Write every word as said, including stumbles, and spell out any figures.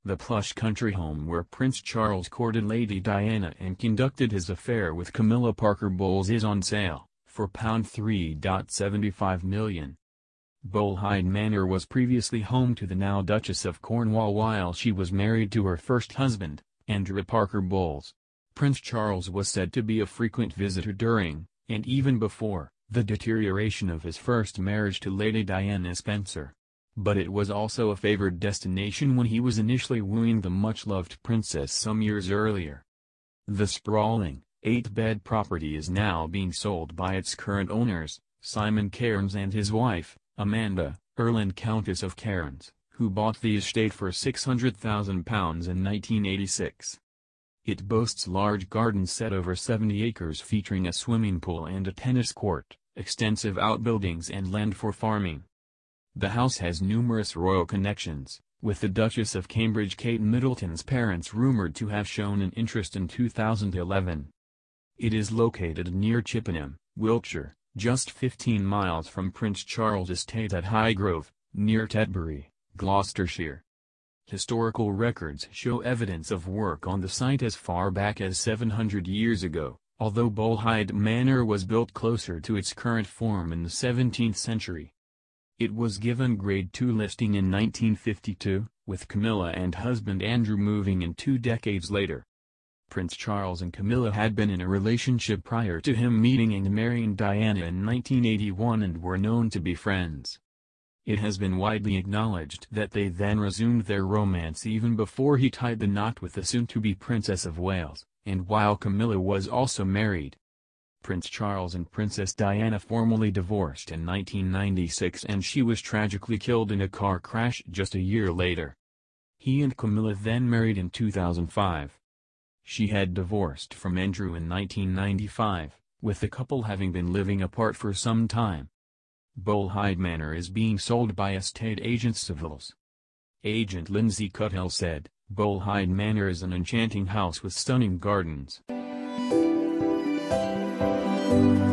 The plush country home where Prince Charles courted Lady Diana and conducted his affair with Camilla Parker Bowles is on sale, for three point seven five million pounds. Bolehide Manor was previously home to the now Duchess of Cornwall while she was married to her first husband, Andrew Parker Bowles. Prince Charles was said to be a frequent visitor during, and even before, the deterioration of his first marriage to Lady Diana Spencer. But it was also a favored destination when he was initially wooing the much-loved princess some years earlier. The sprawling, eight-bed property is now being sold by its current owners, Simon Cairns and his wife, Amanda, Earl and Countess of Cairns, who bought the estate for six hundred thousand pounds in nineteen eighty-six. It boasts large gardens set over seventy acres featuring a swimming pool and a tennis court, extensive outbuildings and land for farming. The house has numerous royal connections, with the Duchess of Cambridge Kate Middleton's parents rumored to have shown an interest in two thousand eleven. It is located near Chippenham, Wiltshire, just fifteen miles from Prince Charles' estate at Highgrove, near Tetbury, Gloucestershire. Historical records show evidence of work on the site as far back as seven hundred years ago, although Bolehide Manor was built closer to its current form in the seventeenth century. It was given Grade two listing in nineteen fifty-two, with Camilla and husband Andrew moving in two decades later. Prince Charles and Camilla had been in a relationship prior to him meeting and marrying Diana in nineteen eighty-one and were known to be friends. It has been widely acknowledged that they then resumed their romance even before he tied the knot with the soon-to-be Princess of Wales, and while Camilla was also married. Prince Charles and Princess Diana formally divorced in nineteen ninety-six and she was tragically killed in a car crash just a year later. He and Camilla then married in two thousand five. She had divorced from Andrew in nineteen ninety-five, with the couple having been living apart for some time. Bolehide Manor is being sold by estate agent Savills. Agent Lindsay Cuthill said, "Bolehide Manor is an enchanting house with stunning gardens."